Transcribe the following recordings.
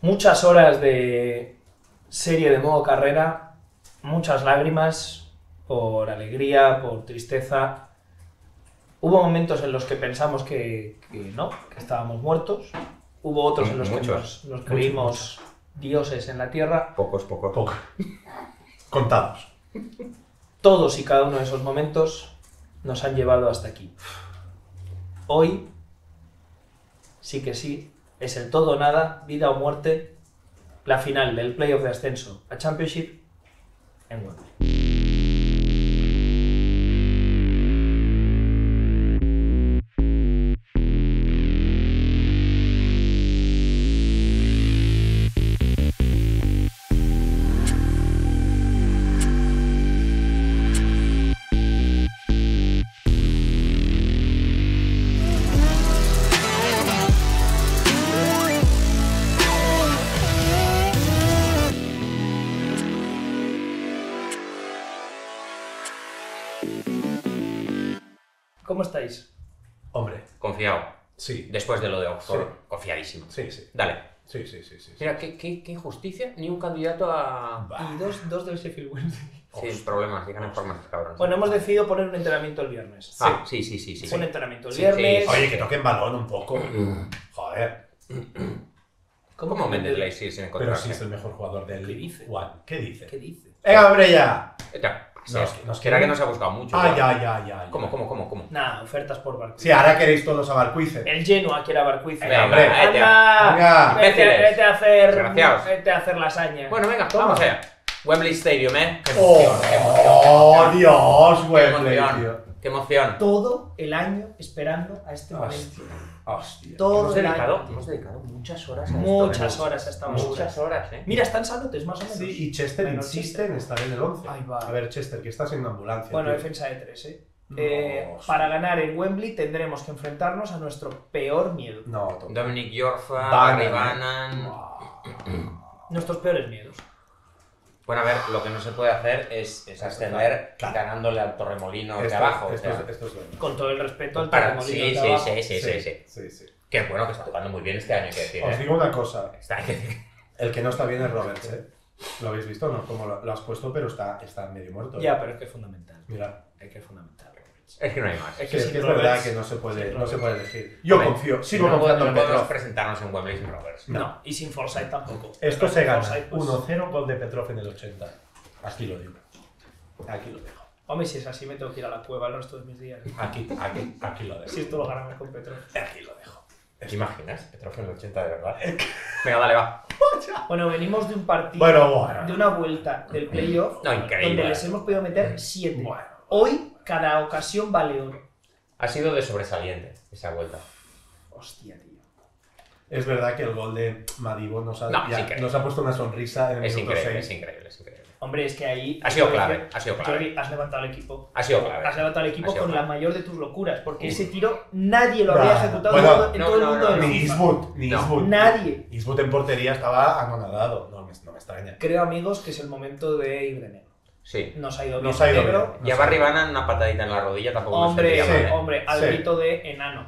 Muchas horas de serie de modo carrera, muchas lágrimas por alegría, por tristeza. Hubo momentos en los que pensamos que no, que estábamos muertos. Hubo otros en los que nos creímos dioses en la tierra. Pocos. Contados. Todos y cada uno de esos momentos nos han llevado hasta aquí. Hoy, sí que sí, es el todo o nada, vida o muerte, la final del playoff de ascenso a Championship en Wembley. ¿Cómo estáis? Hombre, Confiado. sí. Después de lo de Oxford, Sí. confiadísimo. Sí, sí. Dale. Sí. Mira, qué injusticia. Ni un candidato a... Bah. Y dos del Sheffield Wednesday. Sin problemas, digan en formas, cabrón. Bueno, hemos decidido poner un entrenamiento el viernes. Sí. Un entrenamiento el Sí, viernes. sí. Oye, que toquen balón un poco. Joder. ¿Cómo Mendeley sigue sin Pero encontrarse? sí es el mejor jugador del ¿Qué dice? One. ¿Qué dice? ¿Qué dice? ¡Venga, hombre, ya! Nos queda que no se ha buscado mucho. Ah, ya. ya. ¿Cómo? Nada, ofertas por Barclays. Sí, ahora queréis todos a Barcuice. El Genoa quiere a Barclays. Venga, hombre. ¡Anda! Venga. Vete a hacer... Desgraciados. Vete a hacer lasaña. Bueno, venga, Toma. vamos allá. Wembley Stadium, ¿eh? Qué ¡Oh, Dios, Wembley, tío! Qué emoción. Todo el año esperando a este momento. Hostia. Todo el año. Hemos dedicado muchas horas a esto. Muchas horas a esta basura. Muchas horas, ¿eh? Mira, están saludes, más o menos. Sí, y Chester Menos insiste Chester. en estar en el 11. Ahí va. A ver, Chester, que estás en una ambulancia. Bueno, tío. defensa de 3, ¿eh? No, Para ganar en Wembley tendremos que enfrentarnos a nuestro peor miedo. No, tonto. Dominic Yorfa, Bannan. Barry Bannan... Nuestros peores miedos. Bueno, a ver, lo que no se puede hacer es ascender Claro. ganándole al Torremolino de Esto- abajo. Esto o sea, es bueno. Con todo el respeto al para- Torremolinos sí, de abajo. sí. Que bueno, que está tocando muy bien este año, hay que decir. Os digo una cosa. Está, hay que decir. El que no está bien es Roberts, ¿eh? ¿Lo habéis visto? No, como lo has puesto, pero está medio muerto. ¿eh? Ya, pero es que es fundamental. Mira. Es que es fundamental. Es que no hay más. Es Sí, que es sin que es Roberts- verdad que no se puede elegir. Yo Hombre, confío, sigo no confiando en podemos Petrov. presentarnos en Wembley sin Roberts. No, y sin Forsyth tampoco. Esto se gana. Forsyth, pues, 1-0 gol de Petrov en el 80. Aquí lo digo. Aquí lo dejo. Hombre, si es así, me tengo que ir a la cueva el resto de mis días. Aquí lo dejo. Si esto lo ganamos con Petrov. Aquí lo dejo. ¿Te imaginas? Petrov en el 80 de verdad. Venga, dale, va. Bueno, venimos de un partido, Bueno. de una vuelta del playoff, No, increíble. donde les hemos podido meter 7. Bueno. Hoy, cada ocasión vale oro. Ha sido de sobresaliente esa vuelta. Hostia, tío. Es verdad que el gol de Madibo nos ha, No, ya- es increíble. nos ha puesto una sonrisa en el Es minuto increíble, 6. es increíble. Hombre, es que ahí... Ha sido clave, ha sido clave. Jordi, has levantado el equipo. Ha sido clave. Has levantado el equipo Ha sido con clave. la mayor de tus locuras, porque ese tiro nadie lo No, había ejecutado bueno, en no, todo el no, mundo no, de no. Ni FIFA. Eastwood, ni No. Eastwood. Nadie. Eastwood en portería estaba anonadado. No me extraña. Creo, amigos, que es el momento de ir de negro. Sí. Nos ha ido bien Nos ha ido negro. bien. Y a Barry Bannan una patadita en la rodilla tampoco me Hombre, sentiría mal, ¿eh? hombre, al Sí. grito de enano.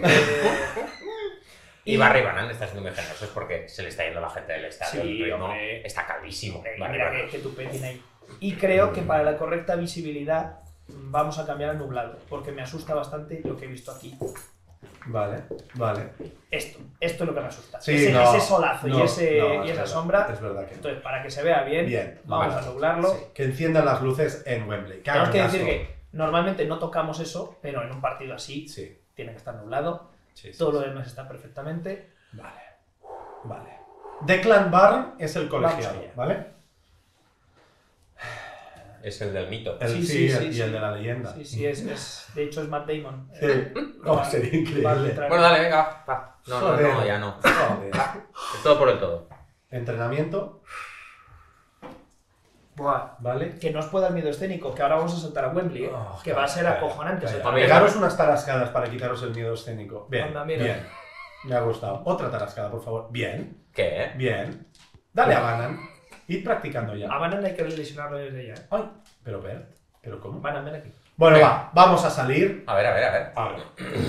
Y Barry Bannan está siendo muy generoso es porque se le está yendo la gente del estadio. Sí, el ritmo hombre. está calvísimo. Barry Mira Bannan. que tu tiene ahí. Y creo que para la correcta visibilidad vamos a cambiar a nublado, porque me asusta bastante lo que he visto aquí. Vale. Esto es lo que me asusta. Sí, ese, no, ese solazo no, y, no, y es esa verdad, sombra. Es verdad que no. Entonces, para que se vea bien, Bien, vamos vale. a nublarlo. Sí, que enciendan las luces en Wembley. Que Tenemos hagan que caso. decir que normalmente no tocamos eso, pero en un partido así Sí. tiene que estar nublado. Sí, sí, Todo lo sí. demás está perfectamente. Vale. Declan Barn es el colegiado, Vamos allá. ¿vale? Es el del mito. El, Sí, sí, sí, el- sí, y el sí. de la leyenda. Sí, de hecho es Matt Damon. Sí. Oh, sería increíble. Bueno, dale, venga. Va. No, Joder. ya no. Joder. El todo por el todo. Entrenamiento, Buah. ¿vale? Que no os pueda el miedo escénico, que ahora vamos a saltar a Wembley, Oh, que va a ser calla, acojonante. calla. saltar a Hombre, Wembley. Pegaros unas tarascadas para quitaros el miedo escénico. Bien, Anda, mira. bien. Me ha gustado. Otra tarascada, por favor. Bien, ¿Qué? bien. Dale a Bannan. Id practicando ya. A Banana hay que lesionarlo desde ya. Ay, pero Bert, ¿pero cómo? Banana, ven aquí. Bueno, Venga. va, vamos a salir. A ver, a ver, a ver. A ver.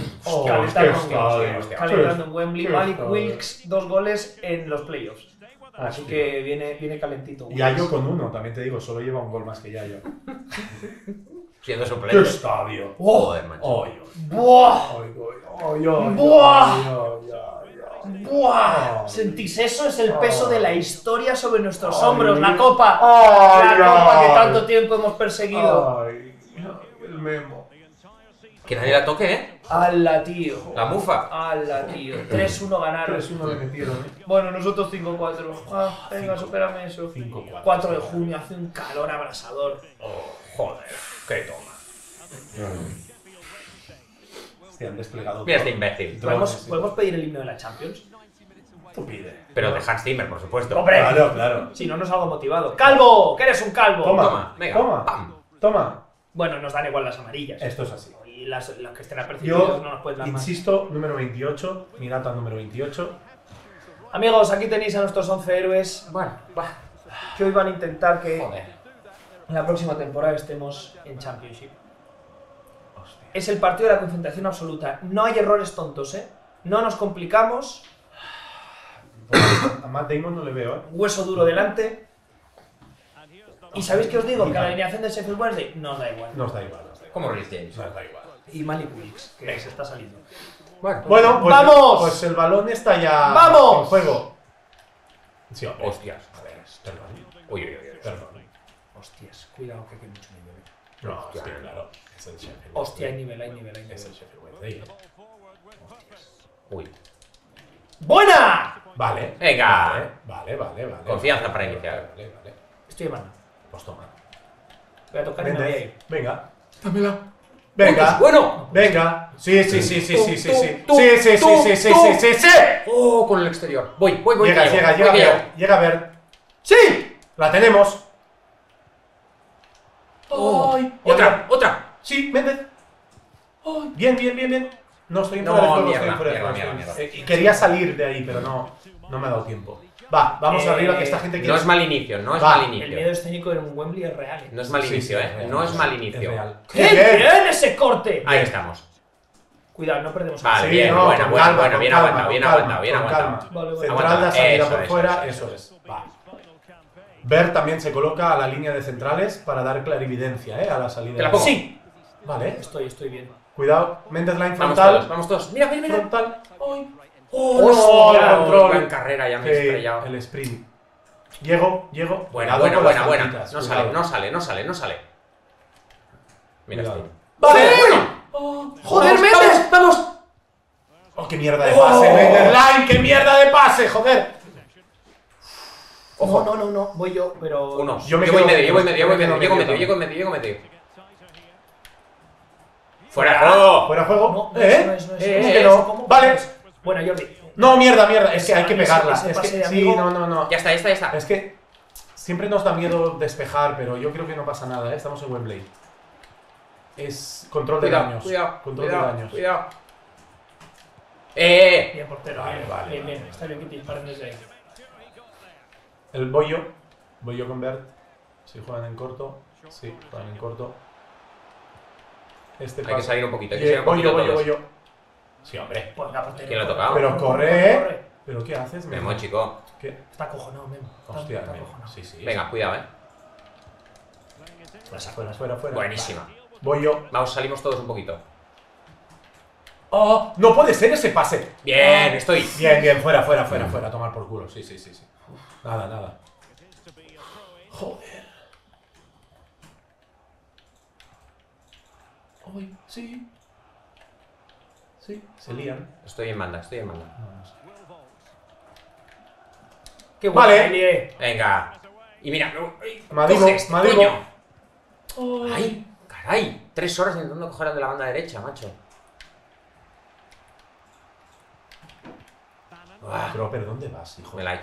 Calentando en Wembley. Qué Malik estadio. Wilks, 2 goles en los playoffs. Así que viene calentito. Y Yayo con 1, también te digo, solo lleva un gol más que Yayo. Siendo ¡Qué suplente. estadio! Joder, macho. ¡Oy, ¡Buah! oy, oy, oy, oy, ¡Buah! oy, oy, oy, oy! ¡Buah! Ay. ¿Sentís eso? Es el peso de la historia sobre nuestros Ay. hombros. La copa. Ay, La copa que ay. tanto tiempo hemos perseguido. Ay, el memo. Que nadie la toque, ¿eh? ¡Hala, tío! La mufa. ¡Hala, tío! 3-1 ganaron. 3-1 le metieron, ¿eh? Bueno, nosotros 5-4. Ah, venga, supérame eso. 5-4. 4 de junio, hace un calor abrasador. Oh, joder. Qué toma. Se han desplegado. Mira este imbécil. ¿Podemos, Drones, sí. ¿Podemos pedir el himno de la Champions? Tú pide. Pero de Hans Zimmer, por supuesto. ¡Hombre! Claro, claro. Si no, no salgo motivado. ¡Calvo! ¡Que eres un calvo! Toma, venga. Toma. Pam. Toma. Bueno, nos dan igual las amarillas. Esto es así. Y las que estén apercibidas Yo no nos pueden dar más. insisto, número 28, mi nota número 28. Amigos, aquí tenéis a nuestros 11 héroes Bueno, va. que hoy van a intentar que Joder. en la próxima temporada estemos en Championship. Es el partido de la concentración absoluta. No hay errores tontos, ¿eh? No nos complicamos. A Matt Damon no le veo, ¿eh? Hueso duro delante. ¿Y sabéis qué os digo? Que la alineación de Sheffield Wednesday nos da igual. Nos da igual, nos da igual. Como Rhys James. Nos da igual. Y Malik Wilks, que se está saliendo. Bueno, Bueno, pues, ¡Vamos! pues el balón está ya ¡Vamos! en juego. Sí, hombre. hostias. A ver, perdón. Uy, uy, uy. Perdón. Hostias, cuidado que hay mucho nivel. No, hostia, claro. Es el Sheffield. Hostia, hay nivel, hay nivel, hay nivel. Es el Sheffield Wednesday. Uy. ¡Buena! Vale. Venga. Vale, vale, vale. Confianza vale, para vale, iniciar. Vale, vale. Estoy de mano. Pues toma. Voy a tocar y me voy a Vente. ir. Venga. Dámela. Venga. Bueno. Venga. Sí, sí, sí, sí, sí, sí, sí. Tú, Sí, sí, sí, tú, sí, sí, tú. sí, sí, sí. Oh, con el exterior. Voy. Llega, que llego, llega, voy llega a que ver. llego. Llega a ver. ¡Sí! La tenemos. Oh, Ay, otra. Sí, Méndez. Ay, bien, bien, bien, bien. No estoy en No, fuera de juego, mierda, estoy en fuera de mierda, juego, mierda, estoy- Quería salir de ahí, pero no me ha dado tiempo. Va, vamos arriba, que esta gente quiere... No es mal inicio, no es Va. mal El miedo inicio. escénico en Wembley es real. No es mal Sí, inicio, sí, eh. real, No es mal Es inicio. real. ¡Qué bien ese corte! Ahí estamos. Cuidado, no perdemos Vale, el- bien, no, buena, con buena, calma, buena, con bien calma, aguantado, bien con calma, aguantado, bien con aguantado. calma. Vale, vale. Central da Aguanta. salida Eso por es, fuera, eso eso es. Va. Bert también se coloca a la línea de centrales para dar clarividencia, a la salida. Te la pongo. Sí, Vale. estoy bien. Cuidado, Mendes line Vamos frontal. todos, vamos todos. Mira, mira, mira. Frontal. ¡Ay! Oh, no, hostia, el control. En carrera ya me he Sí, estrellado. el sprint. Llego. Buena, Cuidado buena, con buena, las buena. faltitas, No cuidado. sale. Mira Cuidado. este. ¡Vale! Bueno. ¡Joder, Vamos, Méndez! ¡Vamos! ¡Oh, qué mierda de pase, Mendes line! ¡Qué mierda de pase, joder! Ojo. No, voy yo, pero... Unos. Yo me Yo voy quedo medio, medio, llego medio. Fuera de juego. ¿Fuera de juego? No, eso no es, ¿Cómo eso que no. no? ¿Cómo? Vale. Bueno, Jordi. No, mierda. Es que hay que Ese- pegarla. ese Es pase que de sí, amigo. no. Ya está. Es que siempre nos da miedo despejar, pero yo creo que no pasa nada, ¿eh? Estamos en Wembley. Es control de daños. Control de daños. Cuidado. Bien, portero. Vale, bien, vale, bien, vale. bien. Está bien que te disparen desde ahí. Voy yo con Bert. Si juegan en corto. Sí, juegan en corto. Este Hay que pasa. salir un poquito, hay que salir un Voy poquito yo. todos. Sí, hombre. Pues la portería. ¿Quién lo ha tocado? Pero corre, ¿eh? ¿Pero qué haces, Memo, chico. ¿Qué? Está acojonado, Memo. Hostia, Está Memo. acojonado. Sí. Venga, cuidado, Fuera. Buenísima. Vale. Voy yo. Vamos, salimos todos un poquito. ¡Oh! No puede ser ese pase. Bien, estoy. Bien, fuera. A tomar por culo. Sí. Nada. Joder. Uy, sí. Se lían. Estoy en banda. No sé. Qué buena, Vale. Elie. Venga. Y mira, Madigo, coge este, Madigo. coño. ¡Ay! ¡Caray! 3 horas intentando coger al de la banda derecha, macho. Buah, Pero ¿dónde vas, hijo? me la ha hecho.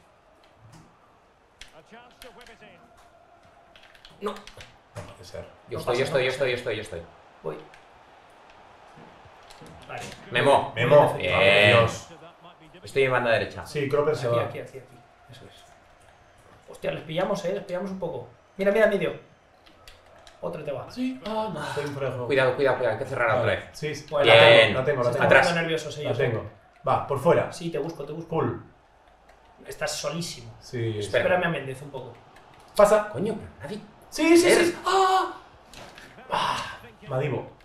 No. No puede ser. Yo No estoy. Voy. Vale. Memo. Memo. Bien. Por Dios. Estoy en banda derecha. Sí, Cropper se Aquí, va. aquí. Eso es. Hostia, les pillamos un poco. Mira, medio. Otra te va. Sí. Ah, no, estoy fuera de juego. Cuidado, cuidado, cuidado. Hay que cerrar otra vez. Sí, sí. Pues Bien. La tengo. Se están Atrás. poniendo nerviosos La ellos. tengo. Va, por fuera. Sí, te busco. Pull. Estás solísimo. Sí. Espera. Espérame a Méndez un poco. Pasa. Coño, pero nadie. Sí, sí, sí. ¡Ah! Madivo.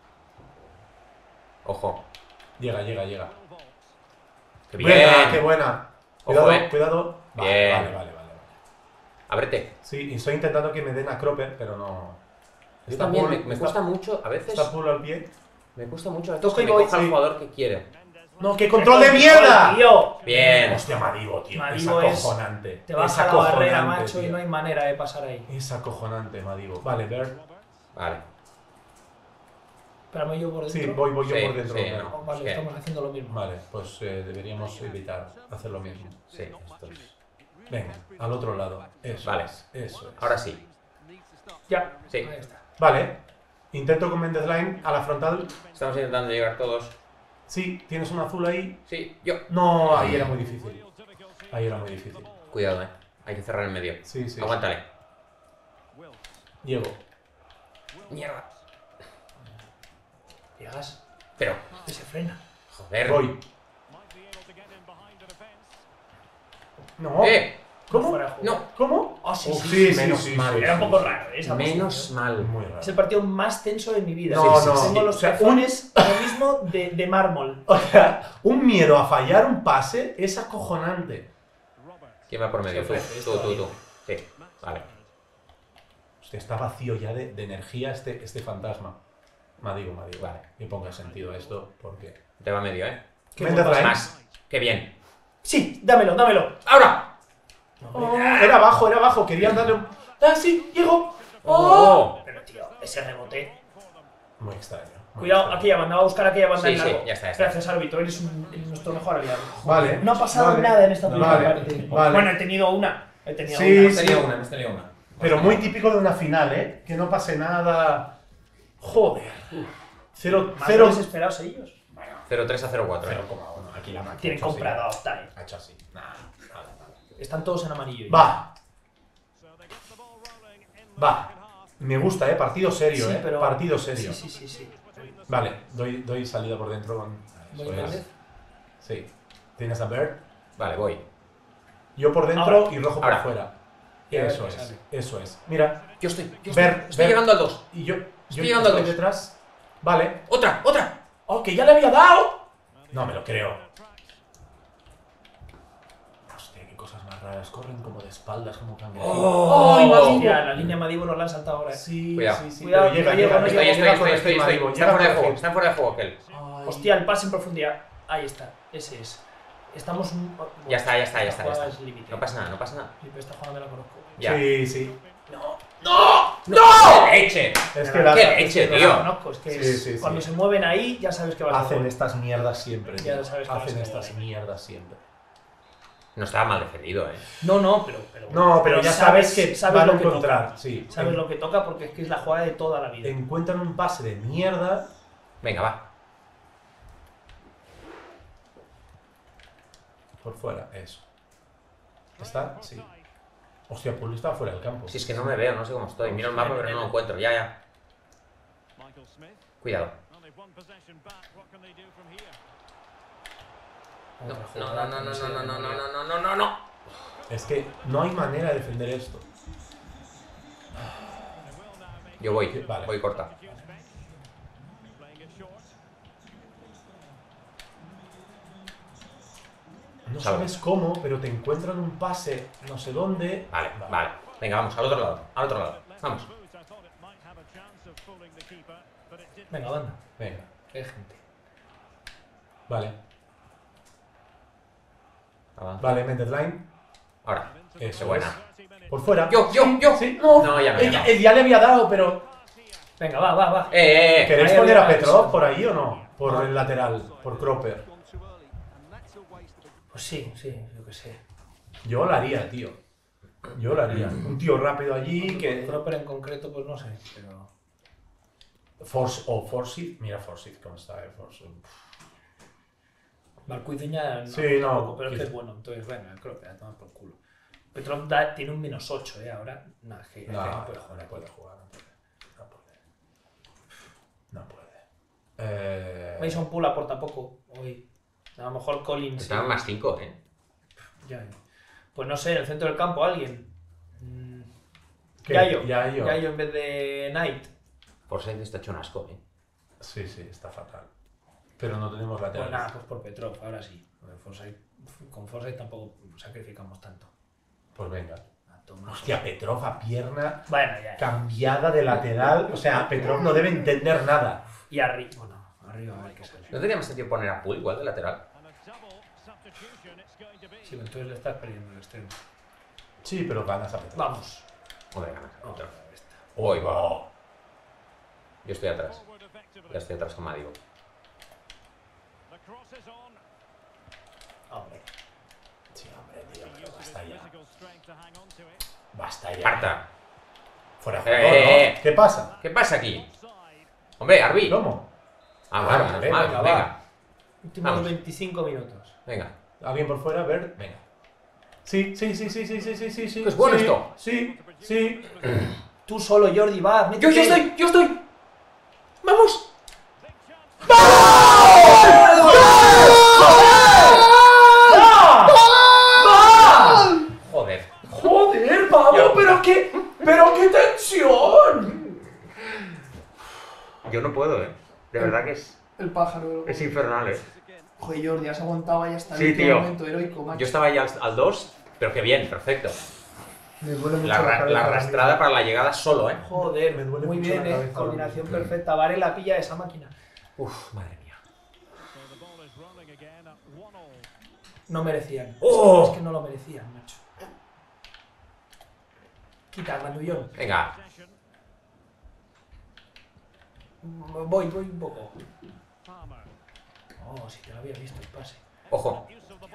Ojo. Llega. ¡Qué Buena, bien! qué buena. Ojo, Cuidado, cuidado. Bien. Vale. Ábrete. Sí, y estoy intentando que me den a Cropper, pero no. Yo también, me cuesta mucho, a veces. Está pull al pie. Me cuesta mucho a veces Toco que y me voy, coja el sí. jugador que quiere. ¡No, qué control de mierda! Tío. Bien. Hostia, Madivo, tío. Madivo es es- acojonante. Te baja la barrera, macho, y no hay manera de pasar ahí. Es acojonante, Madivo. Vale, Bird. Vale. Espérame yo por dentro. Sí, voy yo Sí, por dentro. sí, Bird. no. Oh, vale, Es que- estamos haciendo lo mismo. Vale, pues deberíamos evitar hacer lo mismo. Sí, esto es. Venga, al otro lado. Eso Vale. eso es. Ahora sí. Ya. Sí. Ahí está. Vale. Intento con Mendes Line a la frontal. Estamos intentando llegar todos. Sí, tienes un azul ahí. Sí, yo. No, ahí era muy difícil. Cuidado, Hay que cerrar en medio. Sí. Aguántale. Llego. Mierda. Llegas. Pero, Que se frena. joder. Voy. No. ¿Cómo? Fuera de juego. No. ¿Cómo? Oh, sí, Uf, sí. menos mal. Era un poco raro, esa Menos posición. mal. Muy raro. Es el partido más tenso de mi vida. No, Sí, no. Tengo los O sea, pezones ahora mismo de mármol. O sea, un miedo a fallar un pase es acojonante. ¿Quién va por medio? Se Tú, ofrece esto tú. ahí. Sí, vale. Hostia, está vacío ya de energía este fantasma. Madigo. Vale. Que ponga sentido a esto, porque... Te va medio, Qué Mendes buen pase. Line. Más. Qué bien. Sí, dámelo. ¡Ahora! Oh, era abajo, querían darle un... ¡Ah, sí! ¡Llego! ¡Oh! Pero tío, ese rebote. Muy extraño. muy Cuidado, extraño. aquella banda, va a buscar aquella banda Sí, en sí, largo. ya está. Gracias, árbitro, eres nuestro mejor aliado. Vale. No ha pasado vale, nada en esta primera vale, parte. vale. Bueno, he tenido una. He tenido Sí, una. sí. Hemos tenido una. Pero muy típico de una final, ¿eh? Que no pase nada... Joder. Más 0-0... desesperados ellos. 0-3 a 0-4, 0,1. Aquí la máquina. Tienen comprado, time. Ha hecho así. Nada. Están todos en amarillo. Va. Me gusta, partido serio, Sí, pero... Partido serio. Sí. Vale, doy salida por dentro con... Voy Eso es. Méndez. Sí. ¿Tienes a Bird? Vale, voy. Yo por dentro Ahora. y rojo por Ahora. fuera. Y a ver Eso qué es, sale. eso es. Mira, Yo estoy Ver. llegando al 2. y yo Estoy llegando estoy al dos. detrás. Vale. ¡Otra! ¡Oh, que ya le había dado! No me lo creo. Hostia, qué cosas más raras. Corren como de espaldas, como cambian. ¡Oh! ¡Ay, Madivo! Hostia, la línea Madivo nos la han saltado ahora. Sí, Cuidado. sí. Cuidado, pero llega, no llego, llega, no llega, llego. llega con encima, Estoy. Madivo, Están llega fuera de con juego, encima. están fuera de juego aquel. Ay. Hostia, el pase en profundidad. Ahí está, ese es. Estamos... Ya está. Esta jugada es límite. No pasa nada. Sí, pero esta jugada me la conozco. Ya. Sí. ¡No! ¡Qué leche! Es que ¡Qué las leche, No la tío! conozco, es que Sí, es- sí. cuando se mueven ahí ya sabes que va a hacen ser estas mierdas siempre. Ya tío. sabes que va a Hacen ser estas gol. mierdas siempre. No estaba mal defendido, No, pero No, pero ya sabes que van lo a que encontrar. toca. Sí. Sabes lo que toca porque es que es la jugada de toda la vida. Encuentran un pase de mierda. Venga, va. Por fuera, eso. ¿Está? Sí. Hostia, Paul está fuera del campo. Si es que no me veo, no sé cómo estoy. Miro el mapa, pero no lo encuentro. Ya. Cuidado. No. Es que no hay manera de defender esto. Yo voy, Vale. voy corta. No Salvo. sabes cómo, pero te encuentran un pase no sé dónde. Vale. Venga, vamos, al otro lado. Vamos. Venga, banda. Venga, Qué gente. vale. Avanza. Vale, Mendes Line. Ahora. Eso Qué buena. es. Por fuera. Yo. Sí, no. No, ya no. Él ya le había dado, pero. Venga, va. ¿Queréis Ahí poner a había Petrov aviso. por ahí o no? Por el lateral, por Cropper. Pues sí, yo qué sé. Yo lo haría, tío. Yo lo haría. Un tío rápido allí que. Proper en concreto, pues no sé, pero... Forsyth. Mira Forsyth cómo está, Forsyth. Marcuiceña Sí, no, tampoco, pero es que quizá. es bueno, entonces venga, creo que la toma por culo. Petrov tiene un -8, ahora. Nah, es que no puede jugar. No puede jugar. No puede. Mason Poole aporta poco hoy. A lo mejor Collins. Estaban más 5, Ya. Pues no sé, en el centro del campo alguien. ¿Qué? Yayo. Yayo. Yayo en vez de Knight. Por ser está hecho un asco, Sí, está fatal. Pero no tenemos Pues laterales. nada, pues por Petrov, ahora sí. Con Forsyth tampoco sacrificamos tanto. Pues venga. A tomar. Hostia, Petrov a pierna Bueno, ya. cambiada de lateral. O sea, Petrov no debe entender nada. Y arriba. Bueno, arriba a ver qué sale. ¿No tenía más sentido poner a Poole igual de lateral? Sí, pues entonces le estás perdiendo el extremo. Sí, pero ganas a Petrov. Vamos. Joder, ganas. Vamos. Hoy va. Yo estoy atrás. Ya estoy atrás con Madigo. Hombre. Sí, hombre, tío, pero basta ya. Basta ya. ¡Parta! Fuera de juego, ¿no? ¿Qué pasa? ¿Qué pasa aquí? Hombre, Arbi. ¿Cómo? Ah, vale, Vale, menos mal. venga, Venga. Últimos Vamos. 25 minutos. Venga. ¿Alguien por fuera? Ver, venga. Sí. ¿Es bueno sí, esto? Sí. Tú solo, Jordi, va. ¡Yo estoy! ¡Vamos! Joder. Joder, pavo, pero qué tensión. Yo no puedo, De verdad que El pájaro. es infernal, Joder, Jordi, has aguantado ahí hasta el Sí, último tío. momento heroico, macho. Yo estaba ya al 2, pero qué bien, perfecto. Me duele mucho La cabeza. arrastrada para la llegada solo, Joder, Me duele muy mucho bien, la cabeza. coordinación perfecta. Vale la pilla de esa máquina. Uf, madre mía. No merecían. ¡Oh! Es que no lo merecían, macho. Quita, Grandullón. Venga. Voy un poco. Oh, si te lo había visto el pase. Ojo.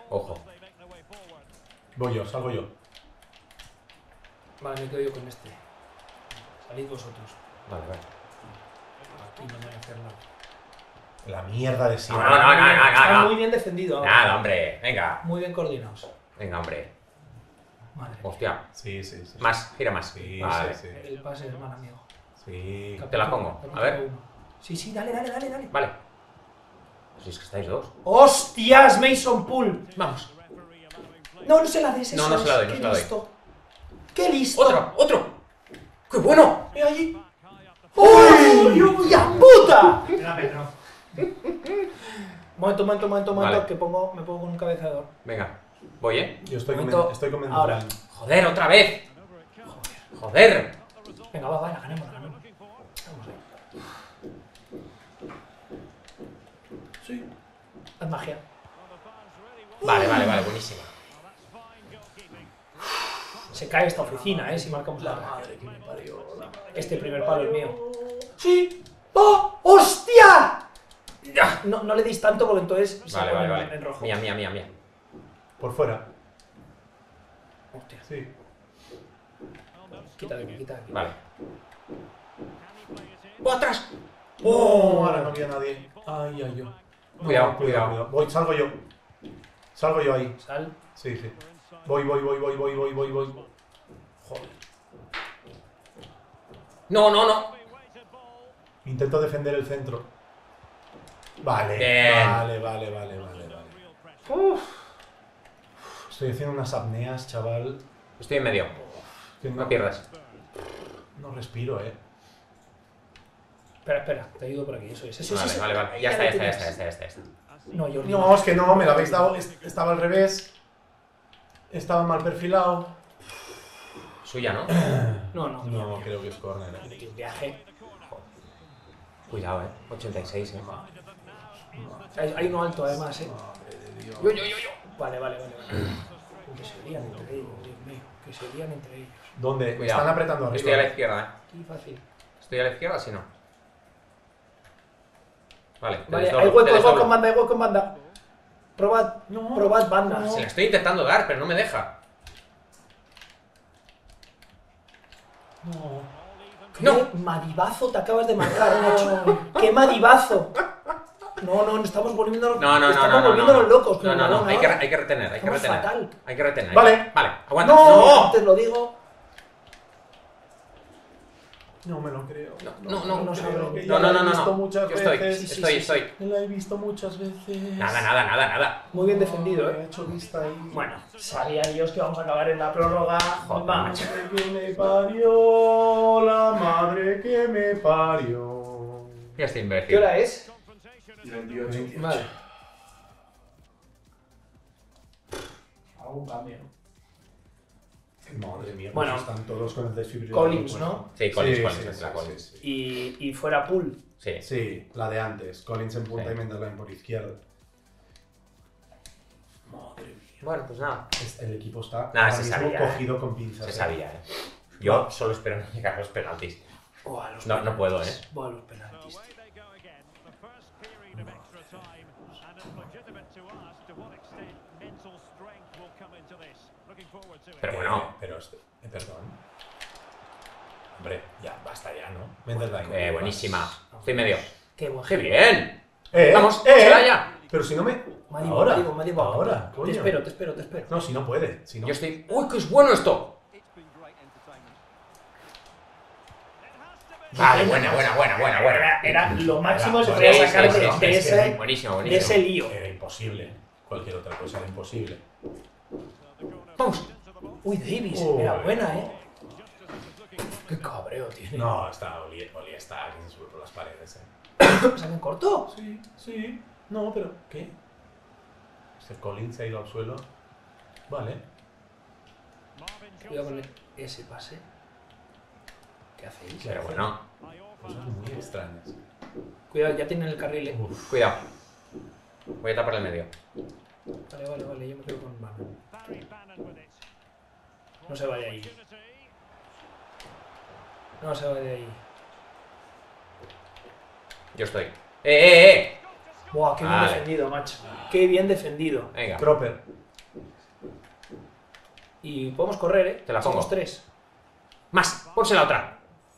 Salgo yo. Vale, me quedo yo con este. Salid vosotros. Vale. Aquí no me voy a hacer nada. La mierda de siempre. Están No. muy bien defendidos. ahora. Nada, hombre. Venga. Muy bien coordinados. Venga, hombre. Madre. Hostia. Sí. Más, gira más. Sí, Vale. sí. El pase del mal amigo. Sí. Te la pongo. A ver. Capítulo 1. Sí, dale. Vale. Si es que estáis dos. ¡Hostias, Mason Poole! Vamos. No se la des. No, no se la doy, Qué no se la doy. listo. ¡Qué listo! ¡Otro! ¡Qué bueno! Mira allí. ¡Uy, a puta! Momento, Vale. que me pongo con un cabezador. Venga. Voy, Yo estoy Momento. comiendo. Ahora. Joder, otra vez. Joder. Venga, va, la ganemos. Vamos ahí. Sí. Haz magia. Vale, buenísima. Se cae esta oficina, si marcamos la madre que me parió. Este primer palo es mío. ¡Sí! ¡Oh! ¡Hostia! Ya. No le deis tanto porque entonces se pone Vale. en rojo. Mía. Por fuera. Hostia. Sí. Quita de aquí. Vale. ¡Atrás! ¡Oh! Ahora no había nadie. Ay, yo. No, Cuidado. Voy, salgo yo. Salgo yo ahí. Sal. Sí. Voy. Joder. No. Intento defender el centro. Vale. Bien. Vale. Estoy haciendo unas apneas, chaval. Estoy en medio. Que No pierdas. No respiro, Espera, te ayudo por aquí. Eso es. Eso. Vale. Ya lo está. tienes. No, Jordi. No, es que no, me lo habéis dado. Estaba al revés. Estaba mal perfilado. Suya, ¿no? No. No, creo que es córner. Un viaje. Cuidado, 86, Hay uno alto además, Yo. Vale. Que se lían entre ellos, Dios mío. Que se lían entre ellos. ¿Dónde? Cuidado. Están apretando arriba. Estoy a la izquierda, Qué fácil. Estoy a la izquierda, si no. Vale, Vale, desdoblo, hay hueco te desdoblo. en banda. Probad banda. Se la estoy intentando dar, pero no me deja. ¡No! ¡Qué madivazo te acabas de marcar, macho! ¡Qué madivazo! No, estamos volviéndonos locos. con el balón Hay ahora. que retener. Estamos fatal. Hay que retener. Vale. Vale, aguanta. ¡No! Te lo digo. No me lo creo. No creo, que No, ya la he no. visto muchas Yo estoy, veces. estoy. La he visto muchas veces. Nada. Muy bien defendido, He hecho vista ahí. Bueno, sabía Dios que vamos a acabar en la prórroga. Joder, Vamos. Madre que me parió, la madre que me parió. Ya estoy ¿Qué invertido. hora es? 28. Vale. Algún cambio. Madre mía, Bueno, pues están todos con el desfibrilador. Collins, ¿no? Sí, Collins, Sí, la Collins. sí. Y fuera Pool. Sí. Sí, la de antes. Collins en punta Sí. y Menderline por izquierda. Madre mía. Bueno, pues nada. El equipo está Nada, ahora se mismo sabía, cogido con pinzas. Se sabía, Yo solo espero no llegar a los penaltis. No puedo, Voy a los penaltis. Pero bueno. Pero perdón. Hombre, ya, basta ya, ¿no? Menderline. Buenísima. Estoy medio. Qué buen ¡Qué bien! ¡Eh! Vamos, ¡Eh! será ya. Pero si no me... Me ha dicho, Ahora, me ha dicho. ahora, Te coño. espero. No, si no puede. Si no... Yo estoy. ¡Uy, qué es bueno esto! Vale, buena. Era lo máximo que se Era- podía sí, sacar sí, de, sí, de sí, ese, Buenísimo. de ese lío. Era imposible. Cualquier otra cosa era imposible. Vamos. Uy, Davis, Uy. era buena, Qué cabreo tiene. No, Oli está aquí se sube por las paredes, ¿Se me cortó? Sí. No, pero... ¿Qué? Este Collins se ha ido al suelo. Vale. Cuidado con ese pase. ¿Qué hacéis? Pero bueno. Cosas muy extrañas. Cuidado, ya tienen el carril, Uf. Cuidado. Voy a tapar el medio. Vale, yo me quedo con mano. No se vaya ahí. No se vaya de ahí. Yo estoy. Buah, qué bien Vale. defendido, macho. Qué bien defendido. Venga. Cropper. Y podemos correr, Te la pongo. Somos 3. Más. Ponse la otra.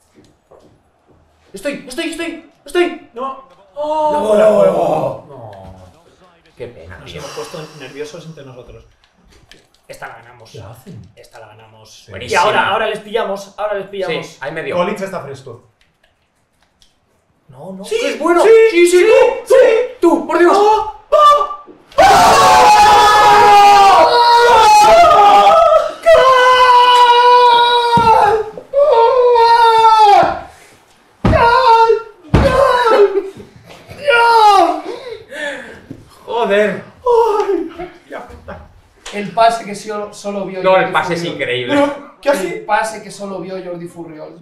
Estoy. ¡No! ¡No la juego! No. Qué pena, Nos tío. hemos puesto nerviosos entre nosotros. Esta la ganamos. ¿Qué hacen? Esta la ganamos. Sí. Y Buenísima. ahora les pillamos. Sí, hay medio. Collins está fresco. No. ¡Sí! ¡Es bueno! ¡Sí! ¡Tú! ¡Por Dios! ¡Joder! El pase que solo vio No, Jordi el pase es Furriol. increíble. ¿Qué ha El sido? pase que solo vio Jordi Furriol.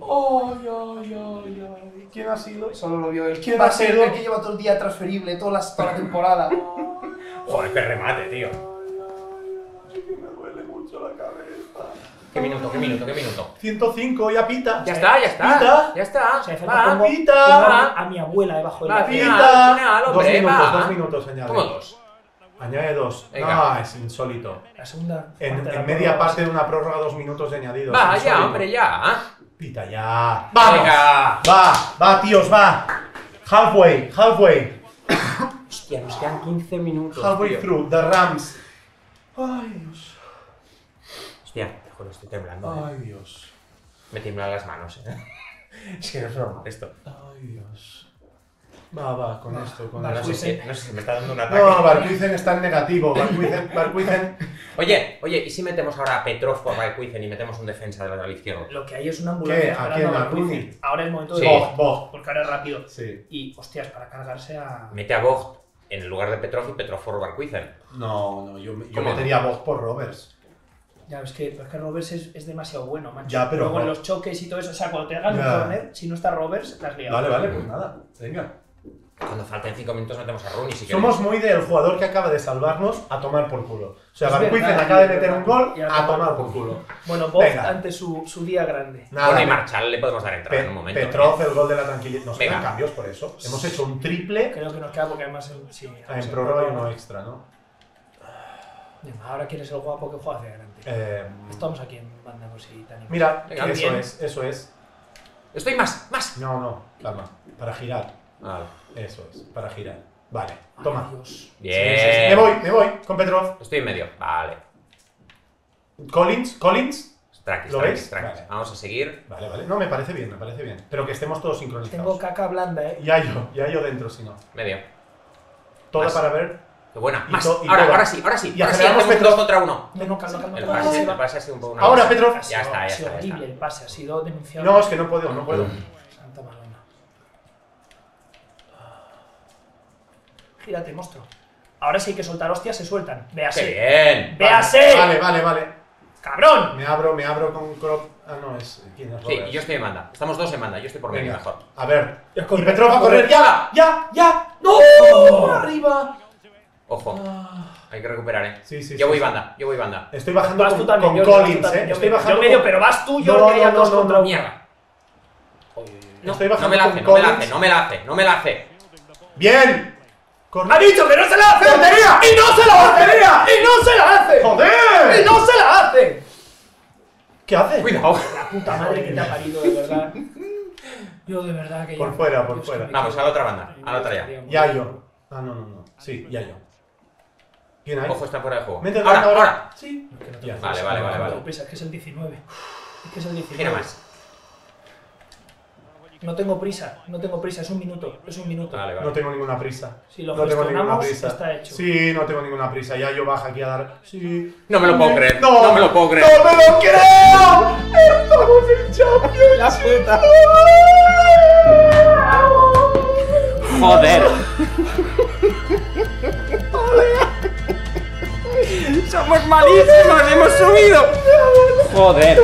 Ay. ¿Quién ha sido? Solo lo vio él. ¿Quién Va ha a ser sido? el que lleva todo el día transferible, toda la temporada. Joder, qué remate, tío. Ay, que me duele mucho la cabeza. ¿Qué minuto? 105, ya pita. Ya está. Pita. Ya está. O sea, hace Va. poco Pita. pongo a mi abuela debajo Va, del pita. la final, 2 hombre, minutos, va. 2 minutos añade. ¿Cómo 2? Añade 2. Venga. No, es insólito. segunda. En parte de la media prórroga. parte de una prórroga 2 minutos de añadido. Va, es ya, insólito. hombre, ya. Pita ya. ¡Vamos! Venga. Va, tíos, va. Halfway. Hostia, nos quedan 15 minutos. Halfway tío. through, the Rams. Ay, Dios. Hostia, joder, estoy temblando. Ay, Dios. Me tiemblan las manos, Es que no es normal esto. Ay, Dios. Va, con esto, con Vale, esto. No sé si me está dando un ataque. No, Barkuizen está en negativo. Barkuizen. Oye, ¿y si metemos ahora a Petrov por Barkuizen y metemos un defensa del lateral izquierdo? Lo que hay es una ambulancia ¿Qué? esperando ¿A quién? a ¿A Barkuizen. Rooney? Ahora es momento de Sí. Bog. porque ahora es rápido. Sí. Y, hostias, para cargarse a... Mete a Vogt en el lugar de Petrov y Petrov por Barkuizen. No, yo ¿Cómo? metería a Bog por Roberts. Ya, es que Roberts es demasiado bueno, macho. Ya, pero luego en no. los choques y todo eso, o sea, cuando te hagan un Ya. corner, si no está Roberts, las liado. Vale, pues nada. Venga. Cuando falten 5 minutos metemos a Rooney si Somos queréis. muy del jugador que acaba de salvarnos a tomar por culo. O sea, Es Barkuizen verdad, acaba de tío, meter es un verdad. gol Y a a tomar por culo. Bueno, Bob Venga. ante su día grande. Nada, Bueno, y Marchal le podemos dar entrada en un momento. Petrov, el gol de la tranquilidad. Nos Venga. quedan cambios por eso. Hemos hecho un triple Creo que nos queda porque además sí, en prórroga y uno extra, ¿no? Venga, ahora quieres el guapo que juega hacia adelante. Estamos aquí en banda por si te animas. Mira, Venga, eso bien. eso es. Estoy más. No, calma. Para girar. Vale. Eso es, para girar. Vale, Ay, toma. Dios. Bien. Me voy con Petrov. Estoy en medio. Vale. Collins. ¿Lo ves? Tranquis. Vale. Vamos a seguir. Vale, vale. No, me parece bien, me parece bien. Pero que estemos todos sincronizados. Tengo caca blanda, Ya yo dentro, si no. Medio. Toda Más. para ver. Qué buena. Y Más. to- y Ahora todo. sí. Y Ahora sí, aceleramos hacemos Petrov. 2 contra 1. No, calma. El pase ha sido un poco una Ahora, cosa. Petrov. Ya está. Ha sido horrible está. el pase, ha sido denunciado. No, es que no puedo. Santa Madonna. Gírate, monstruo. Ahora sí hay que soltar hostias, se sueltan. ¡Qué Véase. bien! ¡Véase! Vale. ¡Cabrón! Me abro con crop. Ah, no, es. ¿Quién es Sí, Robert? yo estoy en banda. Estamos 2 en banda. Yo estoy por medio Venga, mejor. a ver. Ya Y corre, Petrov va a correr. ¡Ya! ¡Ya! ¡No! ¡Oh! ¡Arriba! Ojo. Hay que recuperar, Sí. Yo voy banda. Estoy bajando Vas con, tú también, con yo Collins, también, Estoy bajando yo medio, con- pero vas tú, No, yo que ya no, dos no, contra no. uno. Mierda. Estoy No bajando me la con hace, Collins. no me la hace. ¡Bien! ¡Ha dicho que no se la hace! ¡Portería! ¡Y no se la hace! ¡Portería! ¡Y no se la hace! ¡Joder! ¡Y no se la hace! ¿Qué hace? Cuidado. La puta madre que te ha parido, de verdad. Yo de verdad que Por ya- fuera. Dios, que me Vamos, a la otra banda. A la otra ya. Yayo. Ah, no. Sí, Yayo. ¿Quién hay? Ojo, está fuera de juego. Mete el Ahora, banda ahora. Sí. Es que no Ya. tengo Vale, prisa, vale, no vale. tengo prisa, es que es el 19. Es que es el 19. Gira más. No tengo prisa, es un minuto, Vale, No vale. tengo ninguna prisa. Si lo No tengo ninguna gestionamos, prisa. está hecho. Sí, no tengo ninguna prisa. Yayo baja aquí a dar. Sí. No me lo puedo creer. No. No me lo puedo creer. ¡No me lo creo! ¡Estamos en Champions! La puta. Joder. Somos malísimos, hemos subido. Joder.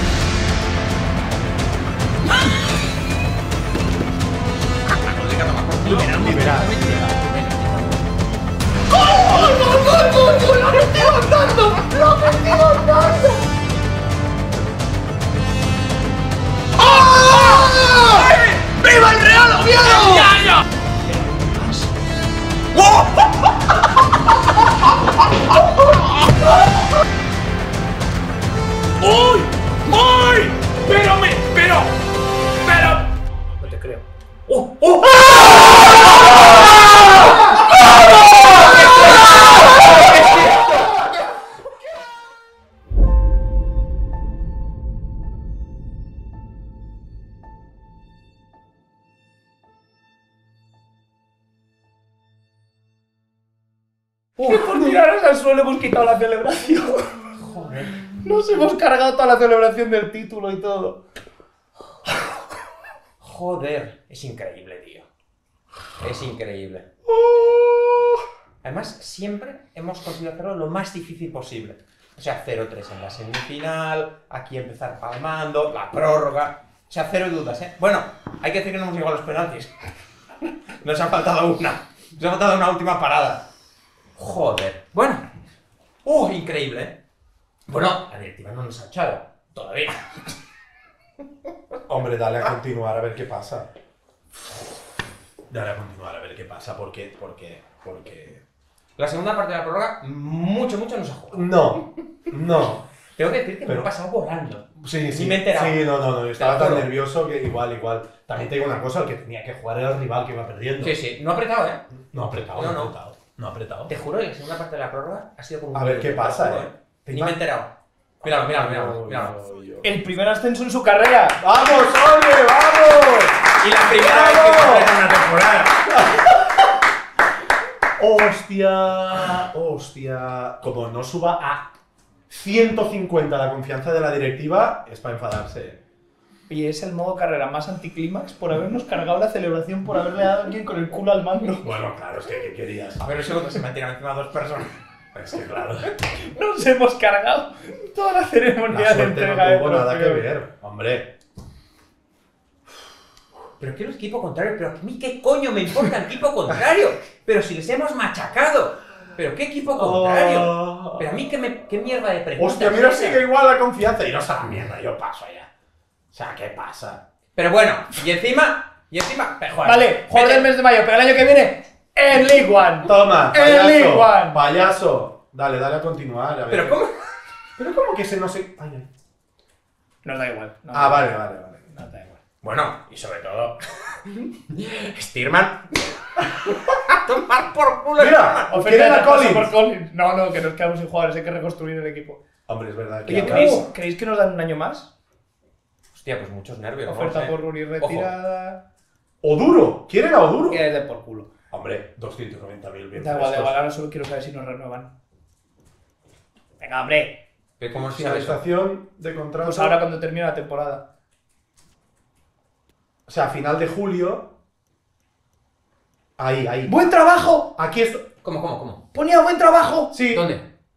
¡Viva el Real Oviedo! ¡Uy! ¡Uy! ¡Pero! No te creo. Que por tirarnos al suelo hemos quitado la celebración. Joder. Nos hemos cargado toda la celebración del título y todo. Joder. Es increíble, tío. Es increíble. Además, siempre hemos conseguido hacerlo lo más difícil posible. O sea, 0-3 en la semifinal, aquí empezar palmando, la prórroga. O sea, cero dudas, ¿eh? Bueno, hay que decir que no hemos llegado a los penaltis. Nos ha faltado una. Nos ha faltado una última parada. Joder. Bueno. Increíble, ¿eh? Bueno, la directiva no nos ha echado. Todavía. Hombre, dale a continuar a ver qué pasa. Dale a continuar a ver qué pasa, porque... La segunda parte de la prórroga, mucho nos ha jugado. No. Tengo que decir que me Pero- he pasado volando. Sí. Ni me he enterado. Sí, no, yo estaba Te lo tan juro. nervioso que igual. También te digo una cosa, el que tenía que jugar era el rival que iba perdiendo. Sí. No ha apretado, ¿eh? No ha apretado, No, no no. ha apretado. No ha apretado. Te juro que la segunda parte de la prórroga ha sido como un... A ver qué pasa, te lo juro, Ni me he enterado. Míralo. El primer ascenso en su carrera. ¡Vamos, Ole! ¡Vamos! Y la primera vez que se en una temporada. ¡Hostia! Como no suba a 150 la confianza de la directiva, es para enfadarse. Y es el modo carrera más anticlímax por habernos cargado la celebración por haberle dado a alguien con el culo al mando. Bueno, claro, es que ¿qué querías? A ver, segundo se me han tirado encima 2 personas. Es que claro, Nos hemos cargado toda la ceremonia la de suerte entrega no de tuvo nada que trofeo. ver. Hombre, Pero quiero el equipo contrario. Pero a mí qué coño me importa el equipo contrario. Pero si les hemos machacado. Pero qué equipo contrario. Pero a mí qué mierda de pregunta. Hostia, mira, sigue igual la confianza. Y no está la mierda, yo paso allá. O sea, ¿qué pasa? Pero bueno, y encima. Joder, Vale, juego del mes de mayo, pero el año que viene en League One. Toma, El League One. payaso. Dale a continuar. A ver. Pero ¿cómo? Pero ¿cómo que ese no se...? Ay. Nos da igual. Vale. Nos da igual. Bueno, y sobre todo. Stearman. A tomar por culo. Mira, Oferta quieren de a traspaso Collins. por Collins. No, que nos quedamos sin jugadores, hay que reconstruir el equipo. Hombre, es verdad que... Oye, ¿creéis que nos dan un año más? Hostia, pues muchos nervios. Oferta ¿no? por Rooney retirada. ¡Oduro! ¿Quieren a Oduro? Que de por culo. Hombre, 290.000 bien Da igual, frescos. ahora solo quiero saber si nos renuevan. Venga, hombre. ¿Pero cómo se sabe eso? Finalización de contrato... Pues ahora cuando termine la temporada. O sea, a final de julio... Ahí. ¡Buen trabajo! Aquí es... ¿Cómo? ¡Ponía buen trabajo! Sí. ¿Dónde?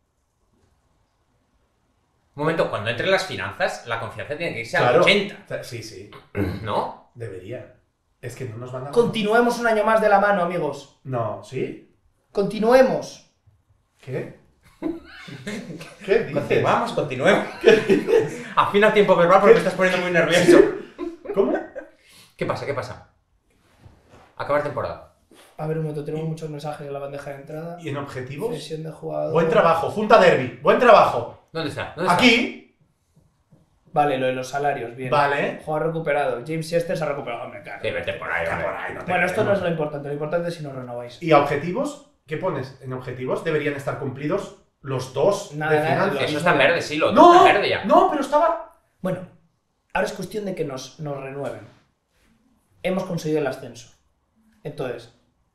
Un momento, cuando entren las finanzas, la confianza tiene que irse al Claro. 80, Sí. ¿no? Debería. Es que no nos van a... Continuemos un año más de la mano, amigos. No, ¿sí? Continuemos. ¿Qué? ¿Qué dices? Continuemos. Afina tiempo verbal porque me estás poniendo muy nervioso. ¿Cómo? ¿Qué pasa? Acabar temporada. A ver, un momento, tenemos muchos mensajes en la bandeja de entrada. ¿Y en objetivos? Sesión de jugador. Buen trabajo, Junta Derby. Buen trabajo. ¿Dónde está? Aquí. Vale, lo de los salarios, bien. Vale. Jugador recuperado. James Chester se ha recuperado, hombre, claro. Sí, vete por ahí, hombre. Bueno, esto no es lo importante es si nos renováis. ¿Y a objetivos? ¿Qué pones? En objetivos deberían estar cumplidos los dos Nada, de nada, finanzas. Eso está en verde, sí, lo otro No, está en verde ya. no, pero estaba... Bueno, ahora es cuestión de que nos renueven. Hemos conseguido el ascenso. Entonces,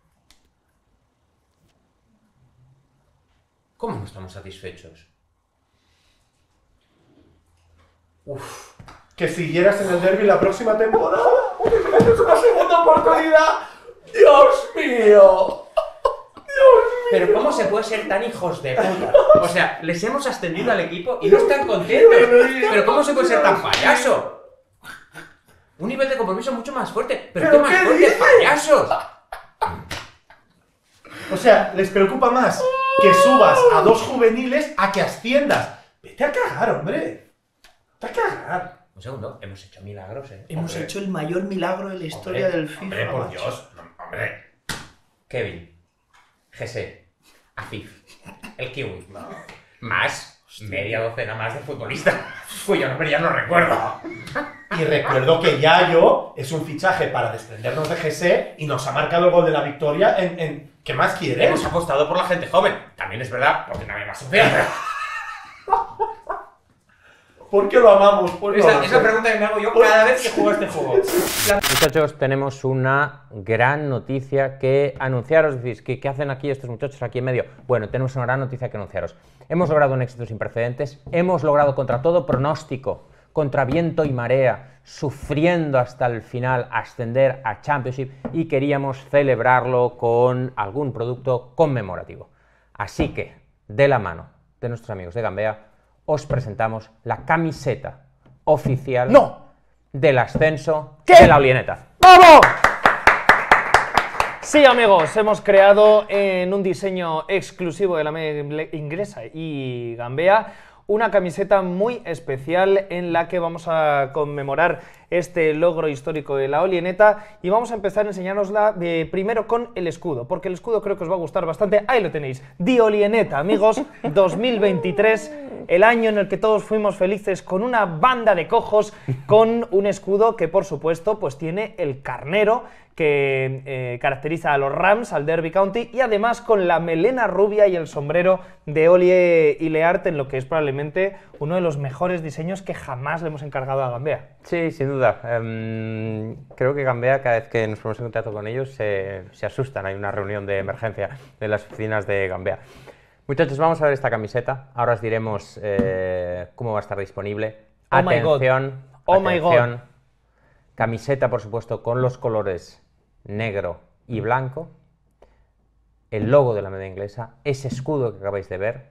¿Cómo no estamos satisfechos? Que siguieras en el derby la próxima temporada. ¡Que me des una segunda oportunidad! ¡Dios mío! Pero ¿cómo se puede ser tan hijos de puta? O sea, les hemos ascendido al equipo y no están contentos. Pero ¿cómo se puede ser tan payaso? Un nivel de compromiso mucho más fuerte. ¿Pero qué ¿Pero más qué fuerte, dices? payasos? O sea, les preocupa más que subas a dos juveniles a que asciendas. Vete a cagar, hombre. Vete a cagar. Un segundo, hemos hecho milagros, hemos Hombre. hecho el mayor milagro de la historia del FIFA. Hombre, por macho. Dios. No, hombre. Kevin, GC, Afif, el Kiwi, más media docena más de futbolistas cuyo nombre ya no recuerdo. Y recuerdo que Yayo es un fichaje para desprendernos de GC y nos ha marcado el gol de la victoria en... ¿Qué más quieres? Hemos apostado por la gente joven. También es verdad, porque no había más opción. ¿Por qué lo amamos? Pues no lo sé. Esa pregunta que me hago yo cada vez que juego este juego. Muchachos, tenemos una gran noticia que anunciaros. Decís, ¿qué hacen aquí estos muchachos aquí en medio? Bueno, tenemos una gran noticia que anunciaros. Hemos logrado un éxito sin precedentes. Hemos logrado contra todo pronóstico, contra viento y marea, sufriendo hasta el final, ascender a Championship y queríamos celebrarlo con algún producto conmemorativo. Así que, de la mano de nuestros amigos de Gambea, os presentamos la camiseta oficial del ascenso de la Olieneta. ¡Vamos! Sí, amigos, hemos creado en un diseño exclusivo de la media inglesa y Gambea una camiseta muy especial en la que vamos a conmemorar este logro histórico de la Olieneta y vamos a empezar a enseñárosla primero con el escudo, porque el escudo creo que os va a gustar bastante. Ahí lo tenéis, The Olieneta, amigos, 2023, el año en el que todos fuimos felices con una banda de cojos, con un escudo que por supuesto pues tiene el carnero que caracteriza a los Rams, al Derby County, y además con la melena rubia y el sombrero de Olie y Leart, en lo que es probablemente uno de los mejores diseños que jamás le hemos encargado a Gambea. Sí, sin duda. Creo que Gambea, cada vez que nos ponemos en contacto con ellos, se asustan. Hay una reunión de emergencia de las oficinas de Gambea. Muchachos, vamos a ver esta camiseta. Ahora os diremos cómo va a estar disponible. Oh my God. Oh my God. Atención. Camiseta, por supuesto, con los colores negro y blanco. El logo de la media inglesa. Ese escudo que acabáis de ver.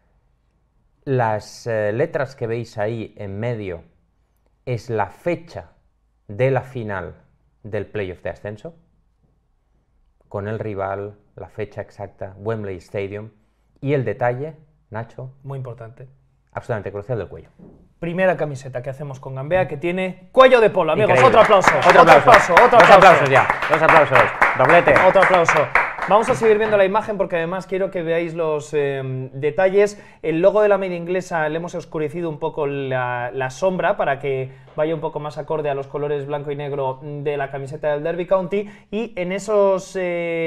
Las letras que veis ahí en medio es la fecha de la final del playoff de ascenso, con el rival, la fecha exacta, Wembley Stadium, y el detalle, Nacho, Muy importante. absolutamente crucial, del cuello. Primera camiseta que hacemos con Gambea que tiene cuello de polo, amigos. Increíble. Otro aplauso. Otro aplauso. Otro Dos aplauso. aplausos ya, dos aplausos, doblete. Otro aplauso. Vamos a seguir viendo la imagen porque además quiero que veáis los detalles. El logo de la media inglesa le hemos oscurecido un poco la sombra para que vaya un poco más acorde a los colores blanco y negro de la camiseta del Derby County, y en esos,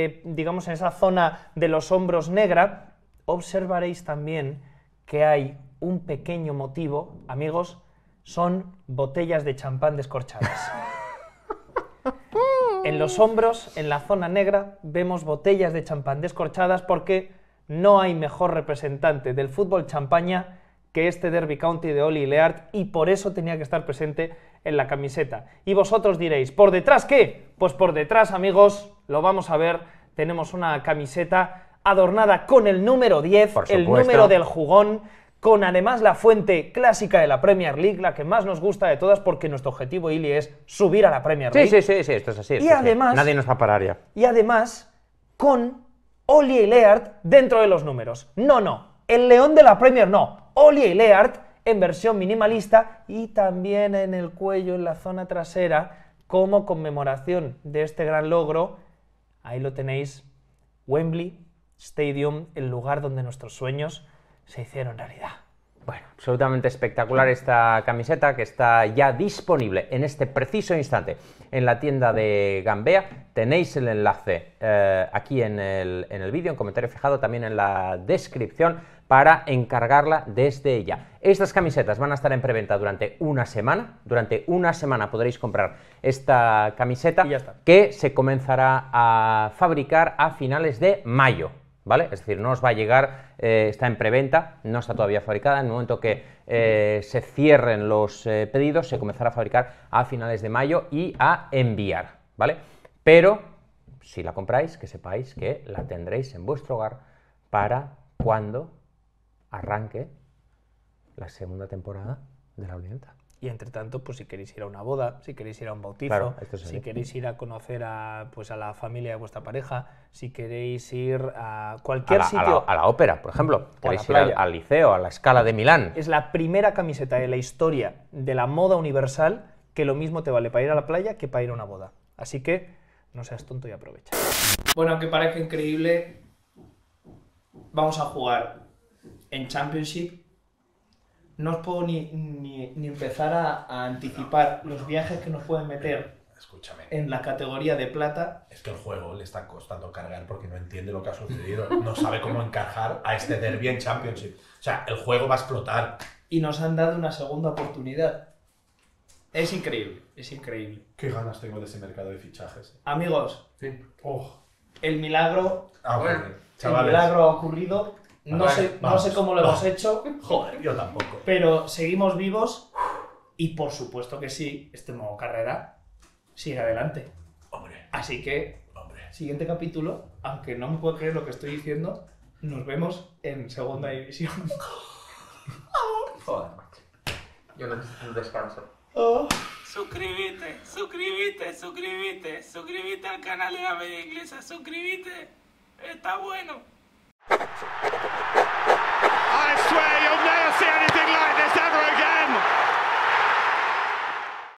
digamos, en esa zona de los hombros negra observaréis también que hay un pequeño motivo, amigos, son botellas de champán descorchadas. En los hombros, en la zona negra, vemos botellas de champán descorchadas porque no hay mejor representante del fútbol champaña que este Derby County de Ollie Leart, y por eso tenía que estar presente en la camiseta. Y vosotros diréis, ¿por detrás qué? Pues por detrás, amigos, lo vamos a ver, tenemos una camiseta adornada con el número 10, el número del jugón, con además la fuente clásica de la Premier League, la que más nos gusta de todas, porque nuestro objetivo, Ili, es subir a la Premier League. Sí, esto es así. Y además, nadie nos va a parar ya. Y además, con Ollie Leart dentro de los números. No, el león de la Premier no, Ollie Leart en versión minimalista y también en el cuello, en la zona trasera, como conmemoración de este gran logro. Ahí lo tenéis, Wembley Stadium, el lugar donde nuestros sueños se hicieron realidad. Bueno, absolutamente espectacular esta camiseta que está ya disponible en este preciso instante en la tienda de Gambea. Tenéis el enlace aquí en el vídeo, en comentario fijado, también en la descripción, para encargarla desde ya. Estas camisetas van a estar en preventa durante una semana. Durante una semana podréis comprar esta camiseta, que se comenzará a fabricar a finales de mayo. ¿Vale? Es decir, no os va a llegar, está en preventa, no está todavía fabricada. En el momento que se cierren los pedidos, se comenzará a fabricar a finales de mayo y a enviar, ¿vale? Pero, si la compráis, que sepáis que la tendréis en vuestro hogar para cuando arranque la segunda temporada de La Olienta. Y entre tanto, pues si queréis ir a una boda, si queréis ir a un bautizo, claro, si queréis ir a conocer a la familia de vuestra pareja, si queréis ir a cualquier sitio... A la ópera, por ejemplo. Queréis ir al Liceo, a la Scala de Milán. Es la primera camiseta de la historia de la moda universal que lo mismo te vale para ir a la playa que para ir a una boda. Así que no seas tonto y aprovecha. Bueno, aunque parezca increíble, vamos a jugar en Championship. No os puedo ni empezar a anticipar los viajes que nos pueden meter. Escúchame. En la categoría de plata. Es que el juego le está costando cargar porque no entiende lo que ha sucedido. No sabe cómo encajar a este derbi en Championship. O sea, el juego va a explotar. Y nos han dado una segunda oportunidad. Es increíble, es increíble. Qué ganas tengo de ese mercado de fichajes. Amigos, Sí. Oh. el milagro, Bueno, el chavales. milagro ha ocurrido. No sé cómo lo hemos hecho. Joder, yo tampoco. Pero seguimos vivos y por supuesto que sí, este modo carrera sigue adelante. Hombre. Así que, siguiente capítulo, aunque no me puedo creer lo que estoy diciendo, nos vemos en segunda división. Joder, macho. Yo necesito un descanso. Suscríbete al canal de la Media Inglesa, suscríbete, está bueno. I swear you'll never see anything like this